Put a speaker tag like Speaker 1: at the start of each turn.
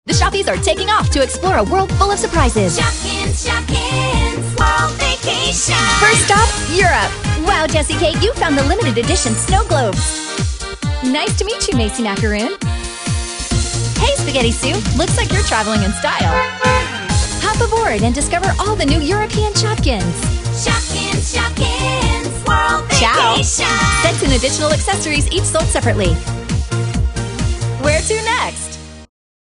Speaker 1: The Shoppies are taking off to explore a world full of surprises.
Speaker 2: Shopkins, Shopkins, World Vacation.
Speaker 1: First stop, Europe. Wow, Jessie Kate, you found the limited edition snow globes. Nice to meet you, Macy Macaroon. Hey, Spaghetti Sue, looks like you're traveling in style. Hop aboard and discover all the new European Shopkins.
Speaker 2: Shopkins, Shopkins, World
Speaker 1: Ciao.
Speaker 2: Vacation.
Speaker 1: Sets and additional accessories each sold separately. Where to next?